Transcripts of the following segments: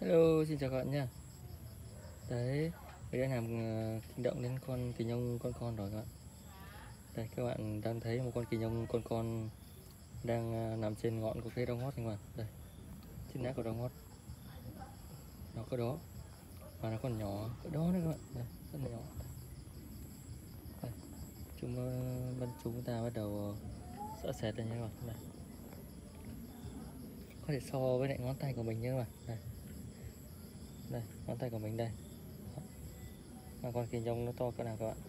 Hello, xin chào các bạn nha. Đấy, mình đang làm kinh động đến con kỳ nhông con rồi các bạn. Đây, các bạn đang thấy một con kỳ nhông con đang nằm trên ngọn của cây rau ngót này các bạn. Đây, trên lá của rau ngót nó có đó, và nó còn nhỏ cỡ đó nữa các bạn. Đây, rất là nhỏ. Đây, chúng ta bắt đầu sợ sệt lên nha các bạn. Đây, có thể so với lại ngón tay của mình nhé các bạn. Đây, ngón tay của mình đây. Mà con kỳ nhông nó to cỡ nào các bạn.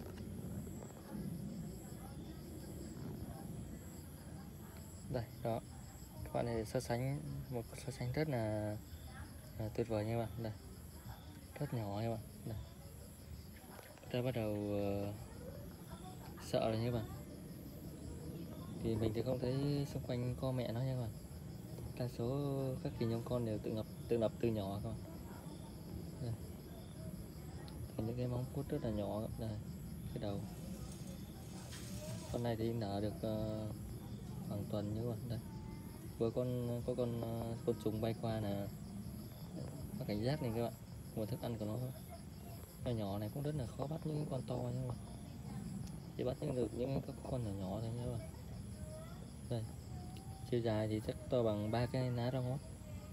Đây, đó, các bạn này so sánh rất là tuyệt vời nha các bạn. Đây, rất nhỏ nha các bạn. Đây, ta bắt đầu sợ rồi nha các bạn. Thì mình thì không thấy xung quanh co mẹ nó nha các bạn. Đa số các kỳ nhông con đều tự lập từ nhỏ các bạn. Đây, những cái móng vuốt rất là nhỏ. Đây, cái đầu con này thì nở được khoảng tuần như các bạn. Đây, vừa có côn trùng bay qua là nó cảnh giác này các bạn. Nguồn thức ăn của nó nhỏ này cũng rất là khó bắt những con to nha các bạn. Chỉ bắt được những các con nhỏ nhỏ thôi nha các bạn. Đây, chiều dài thì chắc to bằng 3 cái lá rau ngót.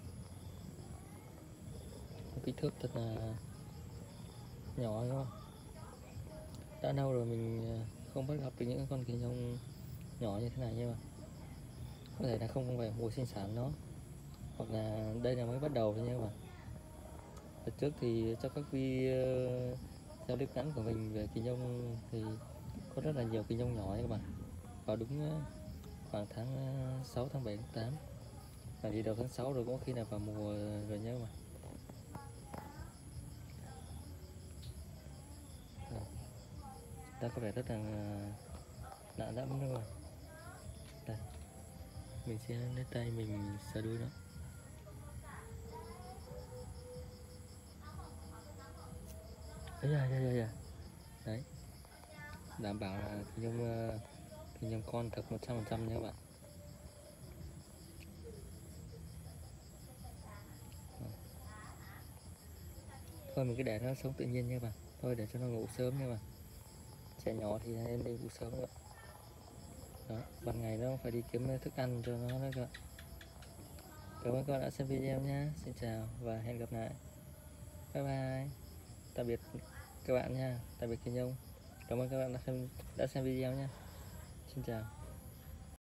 Kích thước thật là nhỏ các bạn. Đã lâu rồi mình không bắt gặp được những con kỳ nhông nhỏ như thế này nha các bạn. Có thể là không phải mùa sinh sản nó, hoặc là đây là mới bắt đầu thôi nha các bạn. Đợt trước thì trong các video clip ngắn của mình về kỳ nhông thì có rất là nhiều kỳ nhông nhỏ nha các bạn. Vào đúng khoảng tháng 6, tháng 7, tháng 8, và đi đầu tháng 6 rồi, có khi là vào mùa rồi nhé các bạn. Ta có vẻ rất là lạ lẫm đúng không? Đây, mình sẽ lấy tay mình sờ đuôi nó. Đấy, đấy, đảm bảo là kỳ nhông con thật 100% nha các bạn. Thôi mình cứ để nó sống tự nhiên nha các bạn. Thôi để cho nó ngủ sớm nha các bạn. Trẻ nhỏ thì em đi ngủ sớm nữa. Đó, ban ngày nó phải đi kiếm thức ăn cho nó nữa các bạn. Cảm ơn các bạn đã xem video nhé. Xin chào và hẹn gặp lại. Bye bye. Tạm biệt các bạn nha. Tạm biệt kỳ nhông. Cảm ơn các bạn đã xem video nhé. Xin chào.